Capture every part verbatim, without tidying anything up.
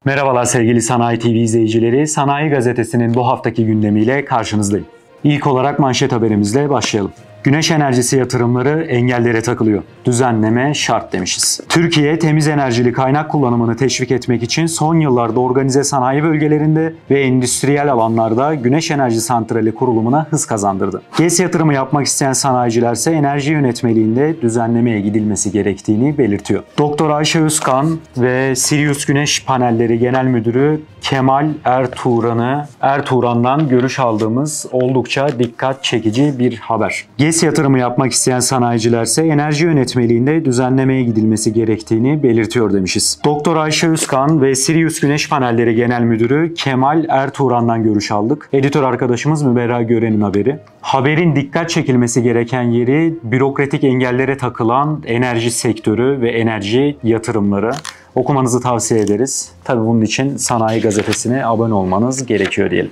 Merhabalar sevgili Sanayi T V izleyicileri. Sanayi Gazetesi'nin bu haftaki gündemiyle karşınızdayım. İlk olarak manşet haberimizle başlayalım. Güneş enerjisi yatırımları engellere takılıyor. Düzenleme şart demişiz. Türkiye, temiz enerjili kaynak kullanımını teşvik etmek için son yıllarda organize sanayi bölgelerinde ve endüstriyel alanlarda güneş enerji santrali kurulumuna hız kazandırdı. GES yatırımı yapmak isteyen sanayiciler ise enerji yönetmeliğinde düzenlemeye gidilmesi gerektiğini belirtiyor. Doktor Ayşe Özkan ve Sirius Güneş Panelleri Genel Müdürü Kemal Ertuğran'ı Ertuğran'dan görüş aldığımız oldukça dikkat çekici bir haber. GES yatırımı yapmak isteyen sanayiciler ise enerji yönetmeliğinde düzenlemeye gidilmesi gerektiğini belirtiyor demişiz. Doktor Ayşe Özkan ve Sirius Güneş Panelleri Genel Müdürü Kemal Ertuğran'dan görüş aldık. Editör arkadaşımız Müberra Gören'in haberi. Haberin dikkat çekilmesi gereken yeri bürokratik engellere takılan enerji sektörü ve enerji yatırımları. Okumanızı tavsiye ederiz. Tabii bunun için Sanayi Gazetesi'ne abone olmanız gerekiyor diyelim.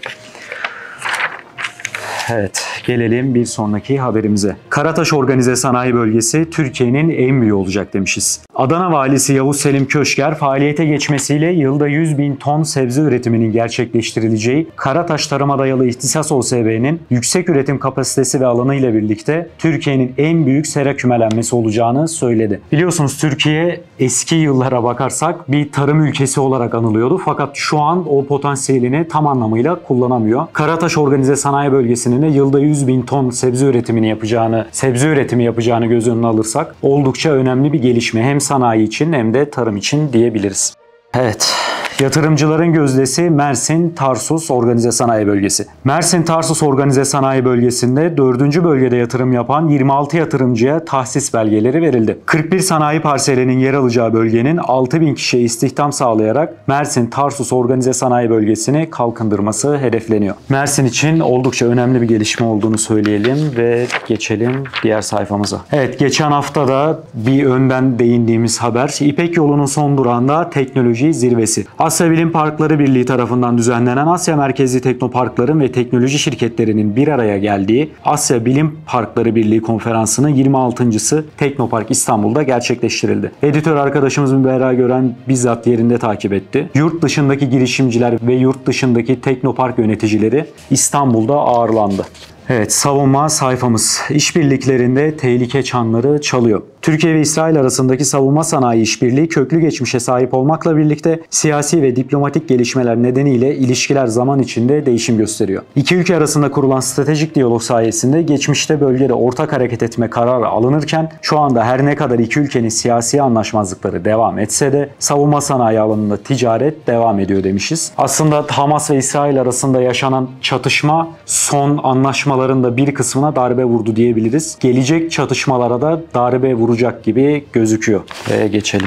Evet, gelelim bir sonraki haberimize. Karataş Organize Sanayi Bölgesi Türkiye'nin en büyüğü olacak demişiz. Adana Valisi Yavuz Selim Köşker, faaliyete geçmesiyle yılda yüz bin ton sebze üretiminin gerçekleştirileceği Karataş Tarıma Dayalı İhtisas O S B'nin yüksek üretim kapasitesi ve alanı ile birlikte Türkiye'nin en büyük sera kümelenmesi olacağını söyledi. Biliyorsunuz Türkiye eski yıllara bakarsak bir tarım ülkesi olarak anılıyordu fakat şu an o potansiyelini tam anlamıyla kullanamıyor. Karataş Organize Sanayi Bölgesi'nin de yılda yüz bin ton sebze üretimini yapacağını, sebze üretimi yapacağını göz önüne alırsak oldukça önemli bir gelişme hem sanayi için hem de tarım için diyebiliriz. Evet. Yatırımcıların gözdesi Mersin Tarsus Organize Sanayi Bölgesi. Mersin Tarsus Organize Sanayi Bölgesi'nde dördüncü bölgede yatırım yapan yirmi altı yatırımcıya tahsis belgeleri verildi. kırk bir sanayi parselinin yer alacağı bölgenin altı bin kişiye istihdam sağlayarak Mersin Tarsus Organize Sanayi Bölgesi'ni kalkındırması hedefleniyor. Mersin için oldukça önemli bir gelişme olduğunu söyleyelim ve geçelim diğer sayfamıza. Evet, geçen hafta da bir önden değindiğimiz haber İpek Yolu'nun son durağında teknoloji zirvesi. Asya Bilim Parkları Birliği tarafından düzenlenen Asya merkezli teknoparkların ve teknoloji şirketlerinin bir araya geldiği Asya Bilim Parkları Birliği konferansının yirmi altıncısı Teknopark İstanbul'da gerçekleştirildi. Editör arkadaşımız Müberra Gören bizzat yerinde takip etti. Yurt dışındaki girişimciler ve yurt dışındaki teknopark yöneticileri İstanbul'da ağırlandı. Evet, savunma sayfamız. İşbirliklerinde tehlike çanları çalıyor. Türkiye ve İsrail arasındaki savunma sanayi işbirliği köklü geçmişe sahip olmakla birlikte siyasi ve diplomatik gelişmeler nedeniyle ilişkiler zaman içinde değişim gösteriyor. İki ülke arasında kurulan stratejik diyalog sayesinde geçmişte bölgede ortak hareket etme kararı alınırken şu anda her ne kadar iki ülkenin siyasi anlaşmazlıkları devam etse de savunma sanayi alanında ticaret devam ediyor demişiz. Aslında Hamas ve İsrail arasında yaşanan çatışma son anlaşmaların da bir kısmına darbe vurdu diyebiliriz. Gelecek çatışmalara da darbe vurdu gibi gözüküyor. Ve geçelim.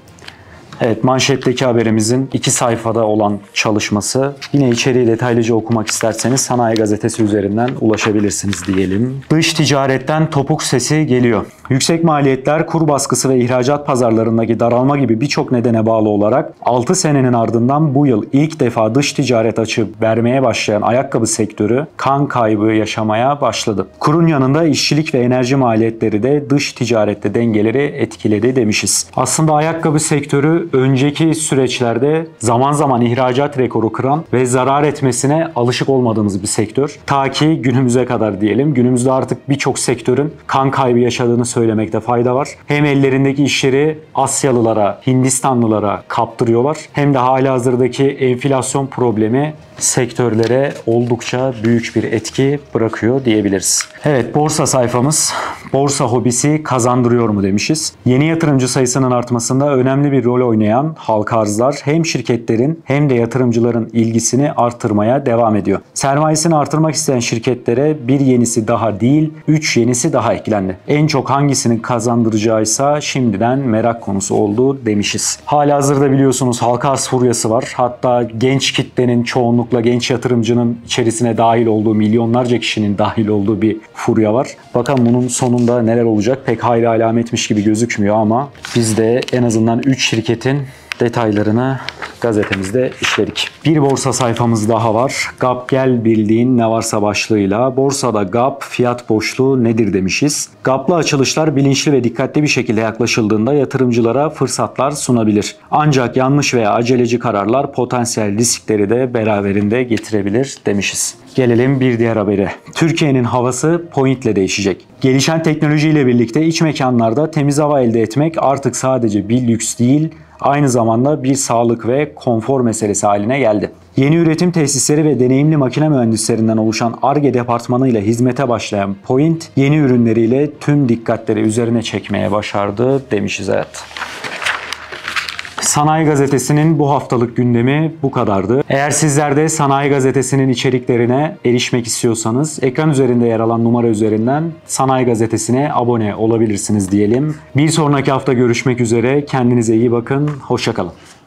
Evet, manşetteki haberimizin iki sayfada olan çalışması. Yine içeriği detaylıca okumak isterseniz Sanayi Gazetesi üzerinden ulaşabilirsiniz diyelim. Dış ticaretten topuk sesi geliyor. Yüksek maliyetler, kur baskısı ve ihracat pazarlarındaki daralma gibi birçok nedene bağlı olarak altı senenin ardından bu yıl ilk defa dış ticaret açığı vermeye başlayan ayakkabı sektörü kan kaybı yaşamaya başladı. Kurun yanında işçilik ve enerji maliyetleri de dış ticarette dengeleri etkiledi demişiz. Aslında ayakkabı sektörü önceki süreçlerde zaman zaman ihracat rekoru kıran ve zarar etmesine alışık olmadığımız bir sektör. Ta ki günümüze kadar diyelim. Günümüzde artık birçok sektörün kan kaybı yaşadığını söylemekte fayda var. Hem ellerindeki işleri Asyalılara, Hindistanlılara kaptırıyorlar hem de halihazırdaki enflasyon problemi sektörlere oldukça büyük bir etki bırakıyor diyebiliriz. Evet, borsa sayfamız. Borsa hobisi kazandırıyor mu demişiz. Yeni yatırımcı sayısının artmasında önemli bir rol oynayan halka arzlar hem şirketlerin hem de yatırımcıların ilgisini artırmaya devam ediyor. Sermayesini artırmak isteyen şirketlere bir yenisi daha değil, üç yenisi daha eklendi. En çok hangisinin kazandıracağıysa şimdiden merak konusu oldu demişiz. Halihazırda biliyorsunuz halka arz furyası var. Hatta genç kitlenin çoğunlukla genç yatırımcının içerisine dahil olduğu, milyonlarca kişinin dahil olduğu bir furya var. Bakalım bunun sonunda neler olacak pek hayli alametmiş gibi gözükmüyor ama biz de en azından üç şirketin detaylarını gazetemizde işledik. Bir borsa sayfamız daha var. G A P gel bildiğin ne varsa başlığıyla borsada G A P fiyat boşluğu nedir demişiz. G A P'lı açılışlar bilinçli ve dikkatli bir şekilde yaklaşıldığında yatırımcılara fırsatlar sunabilir. Ancak yanlış veya aceleci kararlar potansiyel riskleri de beraberinde getirebilir demişiz. Gelelim bir diğer habere. Türkiye'nin havası Point'le değişecek. Gelişen teknolojiyle birlikte iç mekanlarda temiz hava elde etmek artık sadece bir lüks değil, aynı zamanda bir sağlık ve konfor meselesi haline geldi. Yeni üretim tesisleri ve deneyimli makine mühendislerinden oluşan Ar-Ge departmanıyla hizmete başlayan Point, yeni ürünleriyle tüm dikkatleri üzerine çekmeye başardı demişiz evet. Sanayi Gazetesi'nin bu haftalık gündemi bu kadardı. Eğer sizler de Sanayi Gazetesi'nin içeriklerine erişmek istiyorsanız ekran üzerinde yer alan numara üzerinden Sanayi Gazetesi'ne abone olabilirsiniz diyelim. Bir sonraki hafta görüşmek üzere. Kendinize iyi bakın. Hoşça kalın.